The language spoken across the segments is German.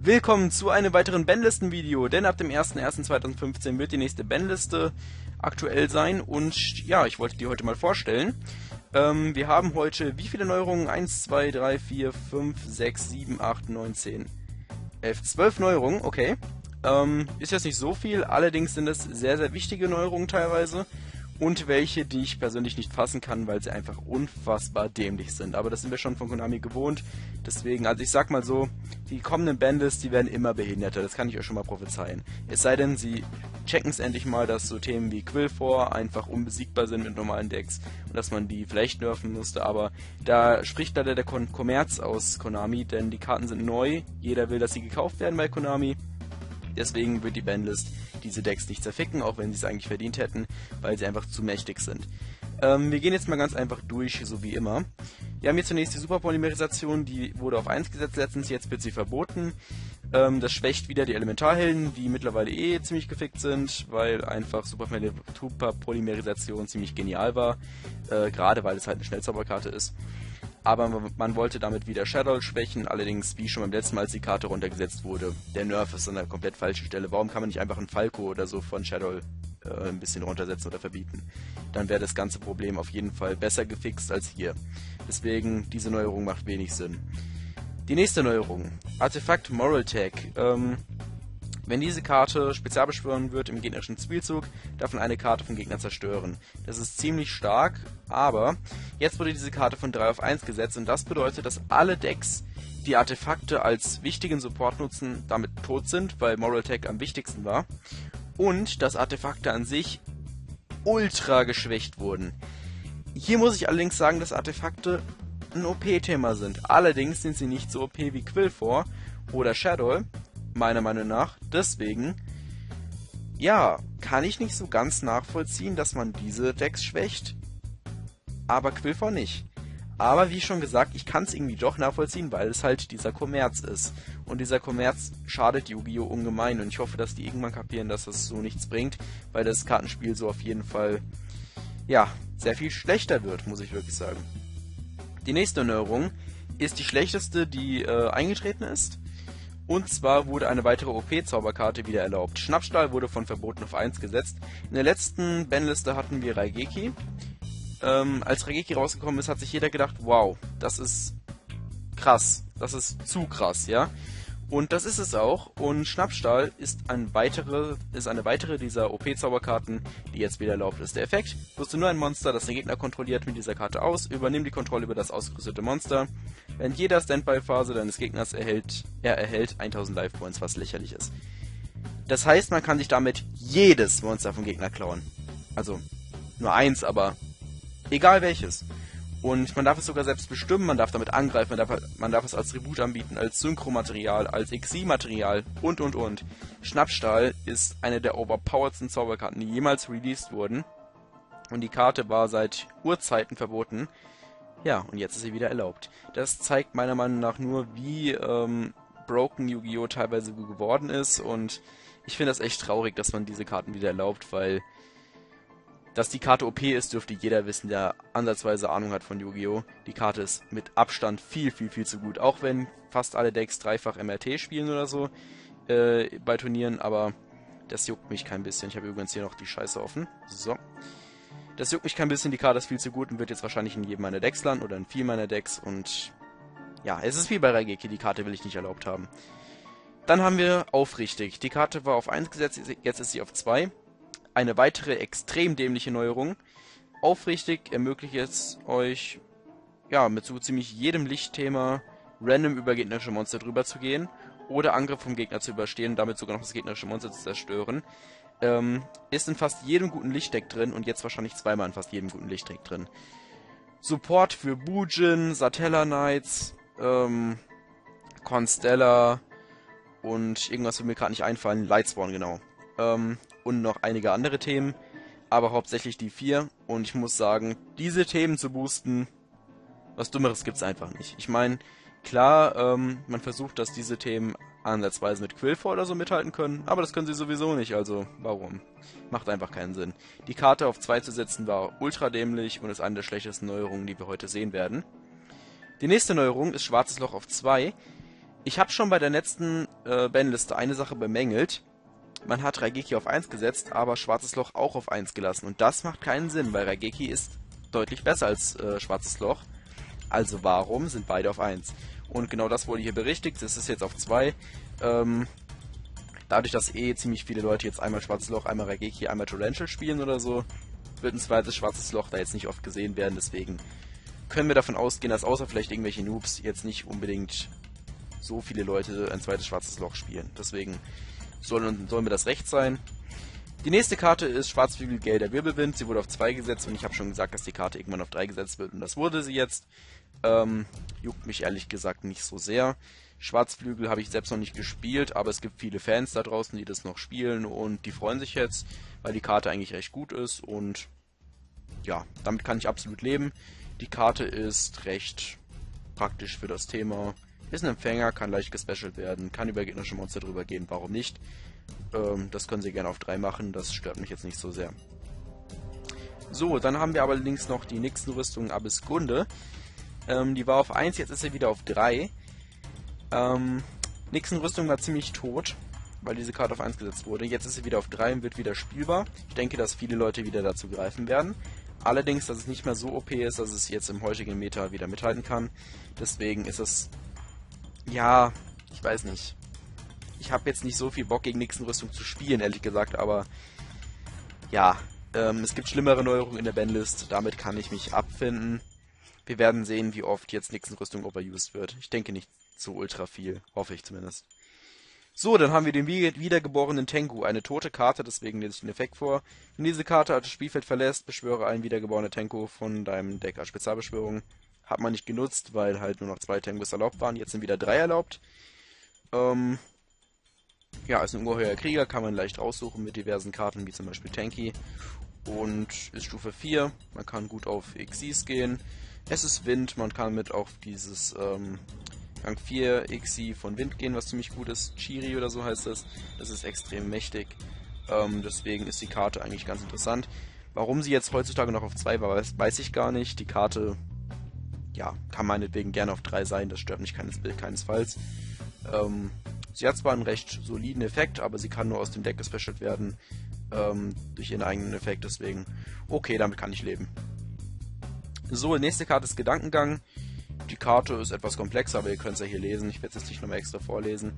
Willkommen zu einem weiteren Bandlisten-Video, denn ab dem 01.01.2015 wird die nächste Bandliste aktuell sein und ja, ich wollte die heute mal vorstellen. Wir haben heute wie viele Neuerungen? 1, 2, 3, 4, 5, 6, 7, 8, 9, 10, 11, 12 Neuerungen, okay. Ist jetzt nicht so viel, allerdings sind es sehr, sehr wichtige Neuerungen teilweise. Und welche, die ich persönlich nicht fassen kann, weil sie einfach unfassbar dämlich sind. Aber das sind wir schon von Konami gewohnt. Deswegen, also ich sag mal so, die kommenden Bandlists, die werden immer behinderter. Das kann ich euch schon mal prophezeien. Es sei denn, sie checken es endlich mal, dass so Themen wie Quill4 einfach unbesiegbar sind mit normalen Decks. Und dass man die vielleicht nerven musste. Aber da spricht leider der Kommerz aus Konami, denn die Karten sind neu. Jeder will, dass sie gekauft werden bei Konami. Deswegen wird die Bandlist diese Decks nicht zerficken, auch wenn sie es eigentlich verdient hätten, weil sie einfach zu mächtig sind. Wir gehen jetzt mal ganz einfach durch, so wie immer. Wir haben hier zunächst die Superpolymerisation, die wurde auf 1 gesetzt letztens, jetzt wird sie verboten. Das schwächt wieder die Elementarhelden, die mittlerweile ziemlich gefickt sind, weil einfach Superpolymerisation ziemlich genial war, gerade weil es halt eine Schnellzauberkarte ist. Aber man wollte damit wieder Shadow schwächen, allerdings wie schon beim letzten Mal, als die Karte runtergesetzt wurde. Der Nerf ist an einer komplett falschen Stelle. Warum kann man nicht einfach einen Falco oder so von Shadow ein bisschen runtersetzen oder verbieten? Dann wäre das ganze Problem auf jeden Fall besser gefixt als hier. Deswegen, diese Neuerung macht wenig Sinn. Die nächste Neuerung, Artefakt Moral Tag. Wenn diese Karte spezialbeschwören wird im gegnerischen Spielzug, darf man eine Karte vom Gegner zerstören. Das ist ziemlich stark, aber jetzt wurde diese Karte von 3 auf 1 gesetzt und das bedeutet, dass alle Decks, die Artefakte als wichtigen Support nutzen, damit tot sind, weil Moral Tag am wichtigsten war. Und dass Artefakte an sich ultra geschwächt wurden. Hier muss ich allerdings sagen, dass Artefakte ein OP-Thema sind. Allerdings sind sie nicht so OP wie Quill4 oder Shadow, meiner Meinung nach. Deswegen, ja, kann ich nicht so ganz nachvollziehen, dass man diese Decks schwächt, aber Quill4 nicht. Aber wie schon gesagt, ich kann es irgendwie doch nachvollziehen, weil es halt dieser Kommerz ist. Und dieser Kommerz schadet Yu-Gi-Oh! Ungemein und ich hoffe, dass die irgendwann kapieren, dass das so nichts bringt, weil das Kartenspiel so auf jeden Fall, ja, sehr viel schlechter wird, muss ich wirklich sagen. Die nächste Neuerung ist die schlechteste, die eingetreten ist. Und zwar wurde eine weitere OP-Zauberkarte wieder erlaubt. Schnappstahl wurde von verboten auf 1 gesetzt. In der letzten Bandliste hatten wir Raigeki. Als Raigeki rausgekommen ist, hat sich jeder gedacht, wow, das ist krass. Das ist zu krass, ja. Und das ist es auch. Und Schnappstahl ist eine weitere dieser OP-Zauberkarten, die jetzt wieder erlaubt ist. Der Effekt: Rüste nur ein Monster, das den Gegner kontrolliert, mit dieser Karte aus, übernimm die Kontrolle über das ausgerüstete Monster. Während jeder Standby-Phase deines Gegners erhält 1000 Life-Points, was lächerlich ist. Das heißt, man kann sich damit jedes Monster vom Gegner klauen. Also, nur eins, aber egal welches. Und man darf es sogar selbst bestimmen, man darf damit angreifen, man darf es als Tribut anbieten, als Synchromaterial, als Exi-Material und. Schnappstahl ist eine der overpoweredsten Zauberkarten, die jemals released wurden. Und die Karte war seit Urzeiten verboten. Ja, und jetzt ist sie wieder erlaubt. Das zeigt meiner Meinung nach nur, wie broken Yu-Gi-Oh! Teilweise geworden ist. Und ich finde das echt traurig, dass man diese Karten wieder erlaubt, weil dass die Karte OP ist, dürfte jeder wissen, der ansatzweise Ahnung hat von Yu-Gi-Oh! Die Karte ist mit Abstand viel zu gut. Auch wenn fast alle Decks dreifach MRT spielen oder so bei Turnieren, aber das juckt mich kein bisschen. Ich habe übrigens hier noch die Scheiße offen. So. Das juckt mich kein bisschen, die Karte ist viel zu gut und wird jetzt wahrscheinlich in jedem meiner Decks landen oder in vielen meiner Decks und ja, es ist wie bei Raigeki, die Karte will ich nicht erlaubt haben. Dann haben wir Aufrichtig. Die Karte war auf 1 gesetzt, jetzt ist sie auf 2. Eine weitere extrem dämliche Neuerung. Aufrichtig ermöglicht es euch, ja, mit so ziemlich jedem Lichtthema random über gegnerische Monster drüber zu gehen oder Angriff vom Gegner zu überstehen und damit sogar noch das gegnerische Monster zu zerstören. Ist in fast jedem guten Lichtdeck drin und jetzt wahrscheinlich zweimal in fast jedem guten Lichtdeck drin. Support für Bujin, Satella Knights, Constella und irgendwas wird mir gerade nicht einfallen, Lightspawn, genau. Und noch einige andere Themen, aber hauptsächlich die 4. Und ich muss sagen, diese Themen zu boosten, was Dummeres gibt's einfach nicht. Ich meine, klar, man versucht, dass diese Themen ansatzweise mit Quill4 oder so mithalten können, aber das können sie sowieso nicht, also warum? Macht einfach keinen Sinn. Die Karte auf 2 zu setzen war ultra dämlich und ist eine der schlechtesten Neuerungen, die wir heute sehen werden. Die nächste Neuerung ist Schwarzes Loch auf 2. Ich habe schon bei der letzten Bandliste eine Sache bemängelt. Man hat Raigeki auf 1 gesetzt, aber Schwarzes Loch auch auf 1 gelassen. Und das macht keinen Sinn, weil Raigeki ist deutlich besser als Schwarzes Loch. Also warum sind beide auf 1? Und genau das wurde hier berichtigt. Es ist jetzt auf 2. Dadurch, dass ziemlich viele Leute jetzt einmal Schwarzes Loch, einmal Raigeki, einmal Torrential spielen oder so, wird ein zweites Schwarzes Loch da jetzt nicht oft gesehen werden. Deswegen können wir davon ausgehen, dass außer vielleicht irgendwelche Noobs jetzt nicht unbedingt so viele Leute ein zweites Schwarzes Loch spielen. Deswegen soll mir das recht sein. Die nächste Karte ist Schwarzflügel Gale der Wirbelwind. Sie wurde auf 2 gesetzt und ich habe schon gesagt, dass die Karte irgendwann auf 3 gesetzt wird und das wurde sie jetzt. Juckt mich ehrlich gesagt nicht so sehr. Schwarzflügel habe ich selbst noch nicht gespielt, aber es gibt viele Fans da draußen, die das noch spielen und die freuen sich jetzt, weil die Karte eigentlich recht gut ist und ja, damit kann ich absolut leben. Die Karte ist recht praktisch für das Thema. Ist ein Empfänger, kann leicht gespecialt werden, kann über gegnerische Monster drüber gehen, warum nicht? Das können sie gerne auf 3 machen, das stört mich jetzt nicht so sehr. So, dann haben wir aber links noch die nächsten Rüstungen Abyssgunde. Die war auf 1, jetzt ist sie wieder auf 3. Nächsten Rüstung war ziemlich tot, weil diese Karte auf 1 gesetzt wurde. Jetzt ist sie wieder auf 3 und wird wieder spielbar. Ich denke, dass viele Leute wieder dazu greifen werden. Allerdings, dass es nicht mehr so OP ist, dass es jetzt im heutigen Meta wieder mithalten kann. Deswegen ist es... Ja, ich weiß nicht. Ich habe jetzt nicht so viel Bock, gegen nächsten Rüstung zu spielen, ehrlich gesagt, aber... Ja, es gibt schlimmere Neuerungen in der Bandlist. Damit kann ich mich abfinden. Wir werden sehen, wie oft jetzt nächsten Rüstung overused wird. Ich denke nicht so ultra viel. Hoffe ich zumindest. So, dann haben wir den wiedergeborenen Tengu. Eine tote Karte, deswegen lese ich den Effekt vor. Wenn diese Karte das Spielfeld verlässt, beschwöre einen wiedergeborenen Tengu von deinem Deck als Spezialbeschwörung. Hat man nicht genutzt, weil halt nur noch 2 Tengus erlaubt waren. Jetzt sind wieder 3 erlaubt. Ja, ist ein ungeheuer Krieger, kann man leicht raussuchen mit diversen Karten, wie zum Beispiel Tanky. Und ist Stufe 4. Man kann gut auf Xyz gehen. Es ist Wind, man kann mit auf dieses Rang 4 Xyz von Wind gehen, was ziemlich gut ist. Chiri oder so heißt das. Das ist extrem mächtig. Deswegen ist die Karte eigentlich ganz interessant. Warum sie jetzt heutzutage noch auf 2 war, weiß ich gar nicht. Die Karte, ja, kann meinetwegen gerne auf 3 sein, das stört mich keinesfalls. Sie hat zwar einen recht soliden Effekt, aber sie kann nur aus dem Deck gespecialt werden, durch ihren eigenen Effekt, deswegen, okay, damit kann ich leben. So, die nächste Karte ist Gedankengang. Die Karte ist etwas komplexer, aber ihr könnt es ja hier lesen, ich werde es jetzt nicht nochmal extra vorlesen.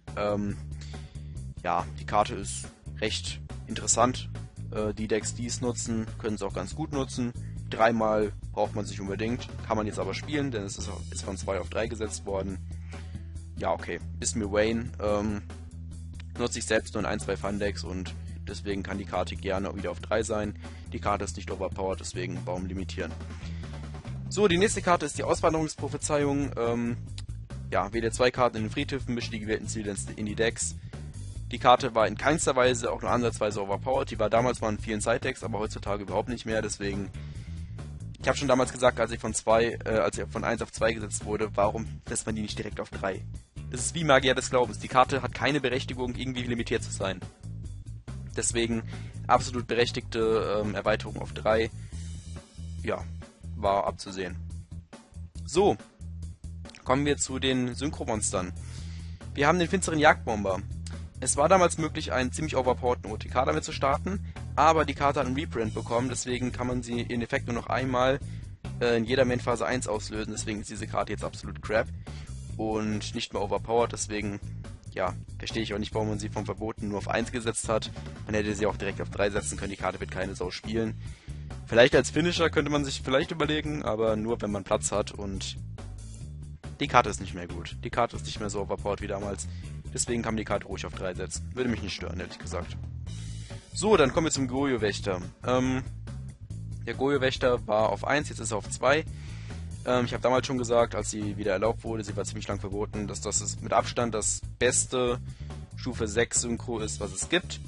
Ja, die Karte ist recht interessant. Die Decks, die es nutzen, können es auch ganz gut nutzen. 3-mal braucht man sich unbedingt, kann man jetzt aber spielen, denn es ist von 2 auf 3 gesetzt worden. Ja, okay, ist mir Wayne. Nutze ich selbst nur in 1-2 Fun-Decks und deswegen kann die Karte gerne wieder auf 3 sein. Die Karte ist nicht overpowered, deswegen Baum limitieren. So, die nächste Karte ist die Auswanderungsprophezeiung. Ja, wähle 2 Karten in den Friedhöfen, mische die gewählten Ziele in die Decks. Die Karte war in keinster Weise auch nur ansatzweise overpowered. Die war damals mal in vielen Side-Decks, aber heutzutage überhaupt nicht mehr. Deswegen, ich habe schon damals gesagt, als sie von 1 auf 2 gesetzt wurde, warum lässt man die nicht direkt auf 3? Das ist wie Magier des Glaubens. Die Karte hat keine Berechtigung, irgendwie limitiert zu sein. Deswegen absolut berechtigte Erweiterung auf 3. Ja, war abzusehen. So, kommen wir zu den Synchromonstern. Wir haben den finsteren Jagdbomber. Es war damals möglich, einen ziemlich overpowerten OTK damit zu starten, aber die Karte hat einen Reprint bekommen, deswegen kann man sie in Effekt nur noch einmal in jeder Main-Phase 1 auslösen, deswegen ist diese Karte jetzt absolut crap und nicht mehr overpowered, deswegen, ja, verstehe ich auch nicht, warum man sie vom Verboten nur auf 1 gesetzt hat. Man hätte sie auch direkt auf 3 setzen können, die Karte wird keine Sau spielen. Vielleicht als Finisher könnte man sich vielleicht überlegen, aber nur wenn man Platz hat und die Karte ist nicht mehr gut. Die Karte ist nicht mehr so overpowered wie damals. Deswegen kann man die Karte ruhig auf 3 setzen. Würde mich nicht stören, ehrlich gesagt. So, dann kommen wir zum Goyo-Wächter. Der Goyo-Wächter war auf 1, jetzt ist er auf 2. Ich habe damals schon gesagt, als sie wieder erlaubt wurde, sie war ziemlich lang verboten, dass das ist mit Abstand das beste Stufe 6 Synchro ist, was es gibt.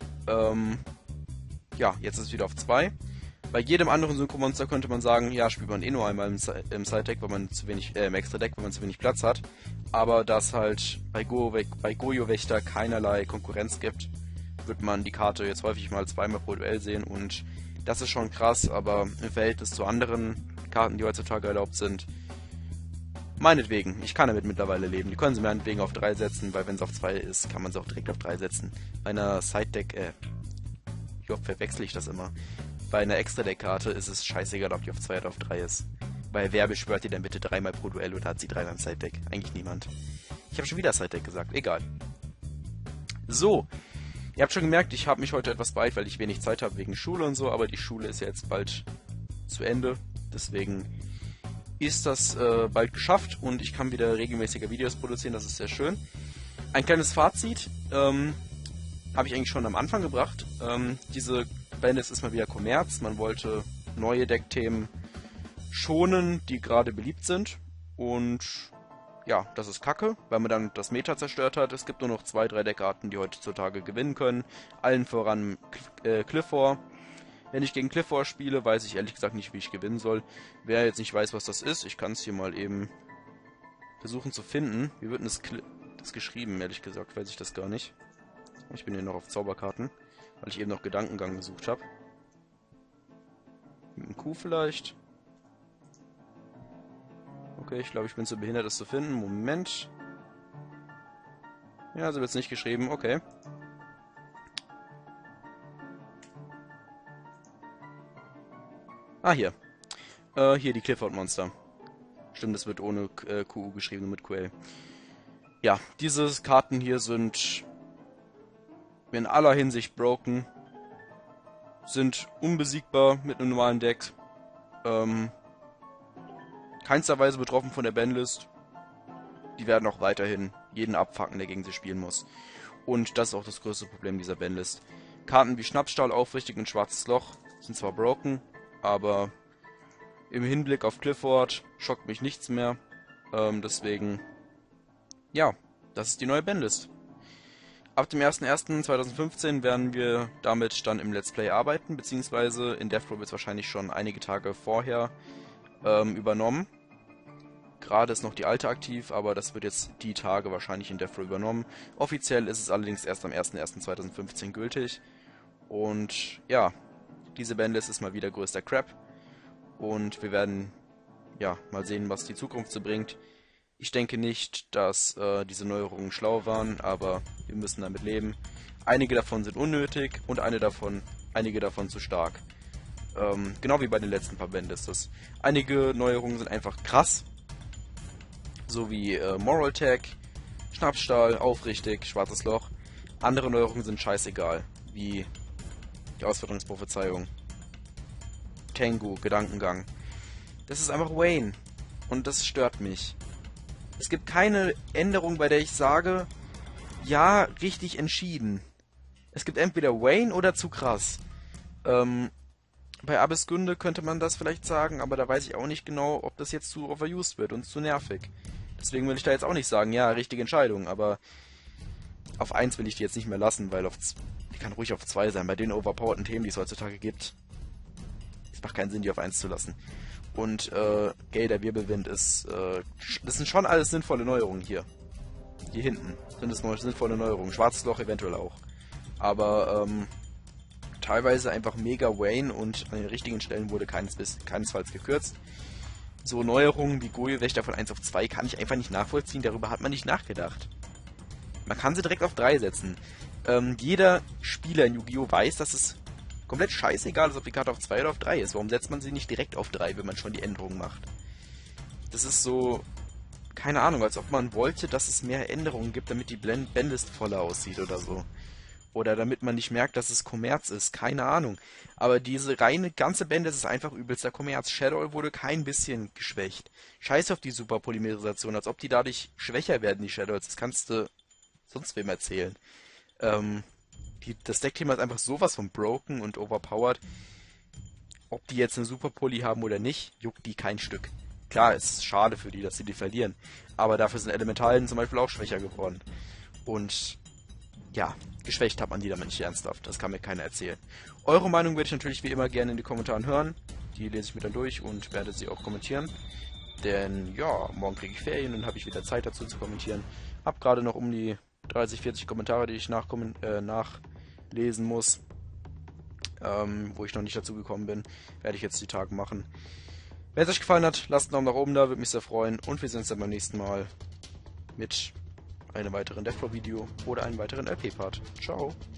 Ja, jetzt ist es wieder auf 2. Bei jedem anderen Synchromonster könnte man sagen, ja, spielt man eh nur einmal im Side-Deck, weil man zu wenig, im Extra-Deck, weil man zu wenig Platz hat. Aber da es halt bei Goyo-Wächter keinerlei Konkurrenz gibt, wird man die Karte jetzt häufig mal 2-mal pro Duell sehen und das ist schon krass, aber im Verhältnis zu anderen Karten, die heutzutage erlaubt sind, Meinetwegen, ich kann damit mittlerweile leben. Die können sie meinetwegen auf 3 setzen, weil wenn es auf 2 ist, kann man sie auch direkt auf 3 setzen. Bei einer Side-Deck, wie oft verwechsel ich das immer? Bei einer Extra-Deck-Karte ist es scheißegal, ob die auf 2 oder auf 3 ist. Weil wer beschwört die denn bitte 3-mal pro Duell oder hat sie 3 beim Side-Deck? Eigentlich niemand. Ich habe schon wieder Side-Deck gesagt, egal. So, ihr habt schon gemerkt, ich habe mich heute etwas beeilt, weil ich wenig Zeit habe wegen Schule und so, aber die Schule ist ja jetzt bald zu Ende. Deswegen ist das bald geschafft und ich kann wieder regelmäßiger Videos produzieren, das ist sehr schön. Ein kleines Fazit habe ich eigentlich schon am Anfang gebracht. Diese Bandlist ist mal wieder Kommerz, man wollte neue Deckthemen schonen, die gerade beliebt sind und ja, das ist kacke, weil man dann das Meta zerstört hat. Es gibt nur noch 2, 3 Deckarten, die heutzutage gewinnen können, allen voran Clifford. Wenn ich gegen Clifford spiele, weiß ich ehrlich gesagt nicht, wie ich gewinnen soll. Wer jetzt nicht weiß, was das ist, ich kann es hier mal eben versuchen zu finden. Wie wird denn das geschrieben, ehrlich gesagt, weiß ich das gar nicht. Ich bin hier noch auf Zauberkarten, weil ich eben noch Gedankengang gesucht habe. Mit einem Q vielleicht. Okay, ich glaube, ich bin zu behindert, das zu finden. Moment. Ja, so wird es nicht geschrieben. Okay. Ah, hier. Hier die Clifford-Monster. Stimmt, das wird ohne QU geschrieben, nur mit QL. Ja, diese Karten hier sind in aller Hinsicht broken. Sind unbesiegbar mit einem normalen Deck. Keinster Weise betroffen von der Banlist. Die werden auch weiterhin jeden abfacken, der gegen sie spielen muss. Und das ist auch das größte Problem dieser Banlist. Karten wie Schnappstahl, Aufrichtig und Schwarzes Loch sind zwar broken, aber im Hinblick auf Clifford schockt mich nichts mehr. Deswegen, ja, das ist die neue Banlist. Ab dem 01.01.2015 werden wir damit dann im Let's Play arbeiten, beziehungsweise in Death Row wird es wahrscheinlich schon einige Tage vorher übernommen. Gerade ist noch die alte aktiv, aber das wird jetzt die Tage wahrscheinlich in Death Row übernommen. Offiziell ist es allerdings erst am 01.01.2015 gültig. Und ja, diese Banlist ist mal wieder größter Crap. Und wir werden ja mal sehen, was die Zukunft so bringt. Ich denke nicht, dass diese Neuerungen schlau waren, aber wir müssen damit leben. Einige davon sind unnötig und einige davon zu stark. Genau wie bei den letzten paar Bandlistes. Einige Neuerungen sind einfach krass. So wie Moral Tag, Schnappstahl, Aufrichtig, Schwarzes Loch. Andere Neuerungen sind scheißegal, wie die Ausführungsprophezeiung, Tengu, Gedankengang. Das ist einfach Wayne und das stört mich. Es gibt keine Änderung, bei der ich sage, ja, richtig entschieden. Es gibt entweder Wayne oder zu krass. Bei Abyssgunde könnte man das vielleicht sagen, aber da weiß ich auch nicht genau, ob das jetzt zu overused wird und zu nervig. Deswegen will ich da jetzt auch nicht sagen, ja, richtige Entscheidung, aber auf 1 will ich die jetzt nicht mehr lassen, weil die kann ruhig auf 2 sein. Bei den overpowerten Themen, die es heutzutage gibt, es macht keinen Sinn, die auf 1 zu lassen. Und Gale, der Wirbelwind ist, das sind schon alles sinnvolle Neuerungen hier. Hier hinten sind es sinnvolle Neuerungen. Schwarzes Loch eventuell auch. Aber teilweise einfach mega Wayne und an den richtigen Stellen wurde keinesfalls gekürzt. So Neuerungen wie Goyo-Wächter von 1 auf 2 kann ich einfach nicht nachvollziehen, darüber hat man nicht nachgedacht. Man kann sie direkt auf 3 setzen. Jeder Spieler in Yu-Gi-Oh! Weiß, dass es komplett scheißegal ist, ob die Karte auf 2 oder auf 3 ist. Warum setzt man sie nicht direkt auf 3, wenn man schon die Änderungen macht? Das ist so, keine Ahnung, als ob man wollte, dass es mehr Änderungen gibt, damit die Bandlist voller aussieht oder so. Oder damit man nicht merkt, dass es Kommerz ist. Keine Ahnung. Aber diese reine ganze Bandlist ist einfach übelster Kommerz. Shadow wurde kein bisschen geschwächt. Scheiß auf die Superpolymerisation, als ob die dadurch schwächer werden, die Shadows. Das kannst du sonst wem erzählen. Das Deckthema ist einfach sowas von broken und overpowered. Ob die jetzt eine Superpoly haben oder nicht, juckt die kein Stück. Klar, es ist schade für die, dass sie die verlieren. Aber dafür sind Elementalen zum Beispiel auch schwächer geworden. Und ja, geschwächt hat man die damit nicht ernsthaft. Das kann mir keiner erzählen. Eure Meinung würde ich natürlich wie immer gerne in den Kommentaren hören. Die lese ich mir dann durch und werde sie auch kommentieren. Denn ja, morgen kriege ich Ferien und habe ich wieder Zeit dazu zu kommentieren. Hab gerade noch um die 30, 40 Kommentare, die ich nachlesen muss. Wo ich noch nicht dazu gekommen bin. Werde ich jetzt die Tage machen. Wenn es euch gefallen hat, lasst einen Daumen nach oben da, würde mich sehr freuen. Und wir sehen uns dann beim nächsten Mal mit einem weiteren Deathcore-Video oder einem weiteren LP-Part. Ciao.